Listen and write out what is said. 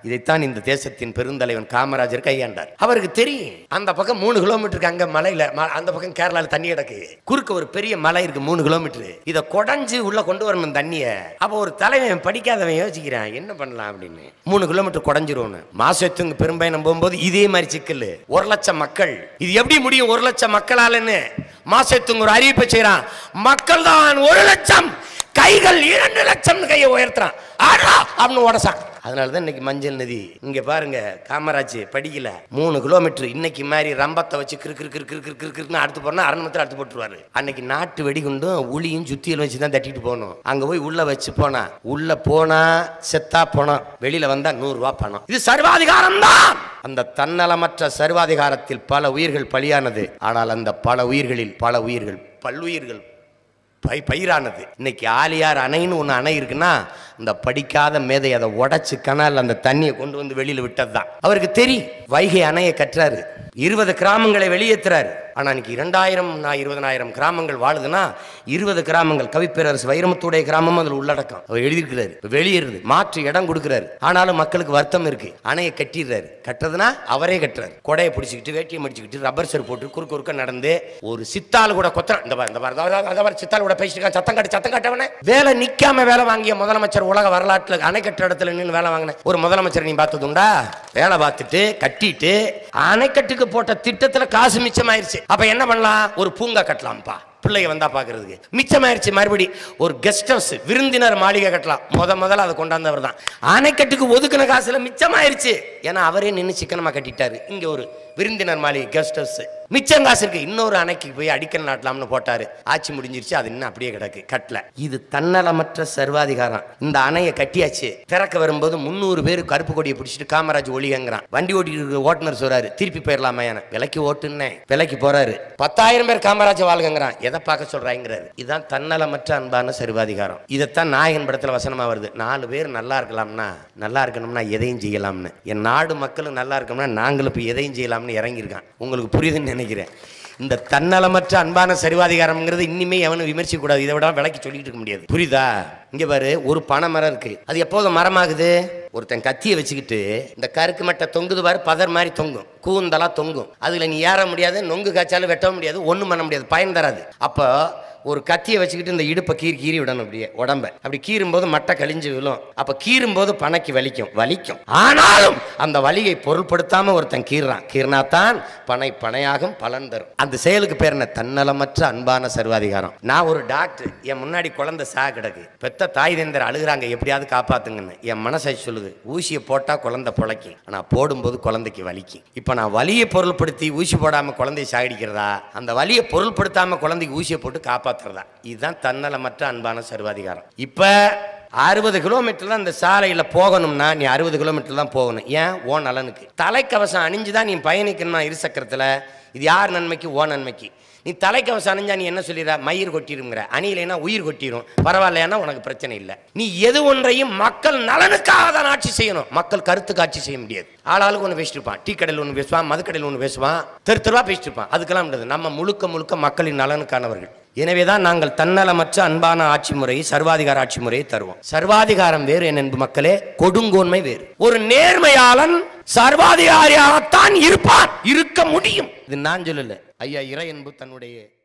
இதைத்தான் இந்த தேசத்தின் பெருந்தலைவன் காமராஜர் கையாண்டார். அவருக்கு தெரியும் அந்த பக்கம் 3 கிலோமீட்டருக்கு அங்க மலையில அந்த பக்கம் கேரளால தண்ணி கிடக்கு, குறுக்க ஒரு பெரிய மலை இருக்கு 3 கிலோமீட்டர். இதை கொடைஞ்சு உள்ள கொண்டு வரணும் தண்ணிய. அப்ப ஒரு தலைவன் படிக்காதவன் யோசிக்கிறான் என்ன பண்ணலாம் அப்படின்னு. 3 கிலோமீட்டர் கொடைஞ்சிரும். மாசத்துக்கு பெரும்பயணம் போகும்போது இதே மாதிரி சிக்கல். 1 லட்சம் மக்கள், இது எப்படி முடியும் 1 லட்சம் மக்களாலன்னு மாசத்துக்கு ஒரு அறிவிப்பை செய்யறான். மக்கள் தான் 1 லட்சம், கைகள் 2 லட்சம் கையை உயர்த்துறான் அப்படின்னு உடசான். அதனாலதான் இன்னைக்கு மஞ்சள் நதி. இங்க பாருங்க, காமராஜ் படிக்கல 3 கிலோமீட்டர். இன்னைக்கு மாதிரி ரம்பத்தை வச்சு கிறுன்னு அடுத்து போனா அரண்மத்தில் அடுத்து போட்டுருவாரு. அன்னைக்கு நாட்டு வெடிகுண்டும் உளியும் சுத்தியில் வச்சுதான் தட்டிட்டு போகணும். அங்க போய் உள்ள வச்சு போனா, உள்ள போனா செத்தா போனோம், வெளியில வந்தா 100 ரூபாய் பணம். இது சர்வாதிகாரம் தான். அந்த தன்னலமற்ற சர்வாதிகாரத்தில் பல உயிர்கள் பலியானது. ஆனால் அந்த பல உயிர்களில் பல உயிர்கள் பல்லுயிர்கள் பயிரானது. இன்னைக்கு ஆலியார் அணைன்னு ஒன்று அணை இருக்குன்னா இந்த படிக்காத மேதை அதை உடைச்சு கனால் அந்த தண்ணியை கொண்டு வந்து வெளியில விட்டது தான். அவருக்கு தெரியும். வைகை அணையை கட்டுறாரு, 20 கிராமங்களை வெளியேற்றுறாரு. ஆனா இன்னைக்கு 20,000 கிராமங்கள் வாழுதுன்னா 20 கிராமங்கள் கவிப்பேரரசு வைரமுத்துடைய கிராமம் அதில் உள்ளடக்கம். அவர் எழுதியிருக்கிறாரு. வெளியேறுது, மாற்று இடம் கொடுக்கிறாரு. ஆனாலும் மக்களுக்கு வருத்தம் இருக்கு. அணையை கட்டிடுறாரு. கட்டுறதுன்னா அவரே கட்டுறாரு. கொடையை பிடிச்சிக்கிட்டு வேட்டியை மடிச்சுக்கிட்டு ரப்பர் செருப்பு போட்டு குறுக்க நடந்து ஒரு சித்தாள் கூட கொத்துறான். இந்த சித்தாள் கூட பேசிட்டு சத்தம் காட்டவன வேலை நிக்காம வேலை வாங்கிய முதலமைச்சர் உலக வரலாற்றுல அணை கட்ட இடத்துல நின்று வேலை வாங்கின ஒரு முதலமைச்சர் நீ பார்த்ததுண்டா? வேலை பார்த்துட்டு கட்டிட்டு அணைக்கட்டுக்கு போட்ட திட்டத்துல காசு மிச்சமாயிருச்சு. அப்ப என்ன பண்ணலாம்? ஒரு பூங்கா கட்டலாம்ப்பா, பிள்ளைங்க வந்தா பாக்குறதுக்கு. மிச்சமாயிருச்சு. மறுபடி ஒரு கெஸ்ட் ஹவுஸ், விருந்தினர் மாளிகை கட்டலாம். முதல்ல அதை கொண்டாந்தவர் தான். அணைக்கட்டுக்கு ஒதுக்கின காசுல மிச்சமாயிருச்சு. ஏன்னா அவரே நின்று சிக்கனமா கட்டிட்டாரு. இங்க ஒரு விருந்தினர் மாளிகை கெஸ்ட் ஹவுஸ் மிச்சம் காசு இருக்கு. இன்னொரு அணைக்கு போய் அடிக்கல் நாட்டலாம்னு போட்டாரு. ஆட்சி முடிஞ்சிருச்சு, அது இன்னும் அப்படியே கிடக்கு, கட்டல. இது தன்னலமற்ற சர்வாதிகாரம். இந்த அணையை கட்டியாச்சு. திறக்க வரும்போது 300 பேர் கருப்பு கொடியை பிடிச்சிட்டு காமராஜ் ஒளிகங்கிறான். வண்டி ஓட்டிட்டு ஓட்டுநர் சொல்றாரு திருப்பி போயிடலாமா? விலைக்கு ஓட்டுன்னு விலைக்கு போறாரு. 10,000 பேர் காமராஜ் வாழ்கிறான். எதை பார்க்க சொல்றாங்கிறாரு. இதுதான் தன்னலமற்ற அன்பான சர்வாதிகாரம். இதைத்தான் நாயகன் படத்துல வசனமா வருது. 4 பேர் நல்லா இருக்கணும்னா எதையும் செய்யலாம்னு. என் நாடு மக்களும் நல்லா இருக்கணும்னா நாங்களும் இப்போ எதையும் செய்யலாம்னு இறங்கியிருக்கான். உங்களுக்கு புரியுதுன்னு நினைக்கிறேன். இந்த தன்னலமற்ற அன்பான சர்வாதிகாரம்ங்கிறது இன்னுமே எவனும் விமர்சிக்க கூடாது. இதை விட விலைக்கு சொல்லிட்டு இருக்க முடியாது. புரியுதா? இங்க பாரு, ஒரு பனை மரம் இருக்கு. அது எப்போதும் மரமாகுது? ஒருத்தன் கத்தியை வச்சுக்கிட்டு இந்த கருக்கு மட்டை தொங்குது பாரு, பதர் மாதிரி தொங்கும், கூந்தலா தொங்கும். அதுல நீ ஏற முடியாது, நொங்கு காய்ச்சாலும் வெட்ட முடியாது, ஒண்ணும் பண்ண முடியாது, பயன் தராது. அப்போ ஒரு கத்தியை வச்சுக்கிட்டு இந்த இடுப்பை கீறி விடணும். அப்படியே உடம்ப அப்படி கீறும் போது மட்டை கழிஞ்சு விழும். அப்ப கீறும் போது பனைக்கு வலிக்கும். ஆனாலும் அந்த வலியை பொருட்படுத்தாம ஒருத்தன் கீறினாத்தான் பனை பனையாகும், பலன் தரும். அந்த செயலுக்கு பேர் என்ன? தன்னலமற்ற அன்பான சர்வாதிகாரம். நான் ஒரு டாக்டர், என் முன்னாடி குழந்தை கிடக்கு. பெத்த தாய் தந்தர் அழுகுறாங்க, எப்படியாவது காப்பாத்துங்கன்னு. என் மனசை சொல்லுது, ஊசியை போட்டா குழந்தை பொழைக்கும், ஆனா போடும்போது குழந்தைக்கு வலிக்கும். இப்ப நான் வலியை பொருள்படுத்தி ஊசி போடாம குழந்தையை சாகடிக்கிறதா, அந்த வலியை பொருள்படுத்தாம குழந்தைக்கு ஊசியை போட்டு காப்பாத்துறதா? இதுதான் தன்னலமற்ற அன்பான சர்வாதிகாரம். இப்ப 60 கிலோமீட்டர் தான் இந்த சாலையில் போகணும்னா நீ 60 கிலோமீட்டர் தான் போகணும். ஏன்? ஓ நலனுக்கு. தலைக்கவசம் அணிஞ்சுதான் நீ பயணிக்கணுமா இருசக்கரத்தில்? இது யார் நன்மைக்கு? ஓ நன்மைக்கு. நீ தலைக்கவசம் அணிஞ்சா நீ என்ன சொல்லிடுற? மயிர் கொட்டிடுங்கிற. அணியிலைன்னா உயிர் கொட்டிடும். பரவாயில்லைன்னா உனக்கு பிரச்சனை இல்லை. நீ எது ஒன்றையும் மக்கள் நலனுக்காக தான் ஆட்சி செய்யணும். மக்கள் கருத்துக்கு ஆட்சி செய்ய முடியாது. ஆளாளுக்கு ஒன்று பேசிட்டு இருப்பான். டீ கடையில் ஒன்று பேசுவான், மதுக்கடையில் ஒன்று பேசுவான், தெருவா பேசிட்டு இருப்பான். அதுக்கெல்லாம் முடியாது. நம்ம முழுக்க மக்களின் நலனுக்கானவர்கள். எனவேதான் நாங்கள் தன்னலமற்ற அன்பான ஆட்சி முறை, சர்வாதிகார ஆட்சி முறையை தருவோம். சர்வாதிகாரம் வேறு என் அன்பு மக்களே, கொடுங்கோன்மை வேறு. ஒரு நேர்மையாளன் சர்வாதிகாரியாகத்தான் இருப்பான், இருக்க முடியும். இது நான் சொல்லல, ஐயா இறையன்பு தன்னுடைய